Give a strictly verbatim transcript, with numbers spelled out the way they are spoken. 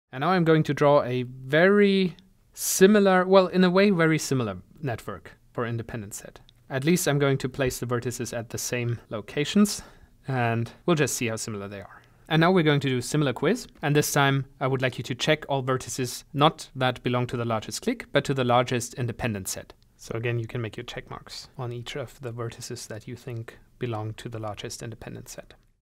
And now I'm going to draw a very similar, well, in a way, very similar network for independent set. At least I'm going to place the vertices at the same locations, and we'll just see how similar they are. And now we're going to do a similar quiz, and this time I would like you to check all vertices not that belong to the largest clique, but to the largest independent set. So again, you can make your check marks on each of the vertices that you think belong to the largest independent set.